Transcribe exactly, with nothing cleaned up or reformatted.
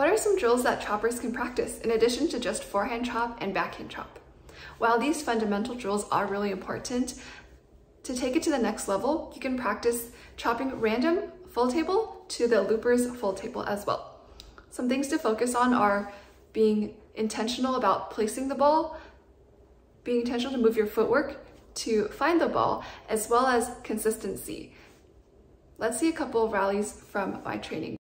What are some drills that choppers can practice in addition to just forehand chop and backhand chop? While these fundamental drills are really important, to take it to the next level, you can practice chopping random full table to the loopers full table as well. Some things to focus on are being intentional about placing the ball, being intentional to move your footwork to find the ball, as well as consistency. Let's see a couple of rallies from my training.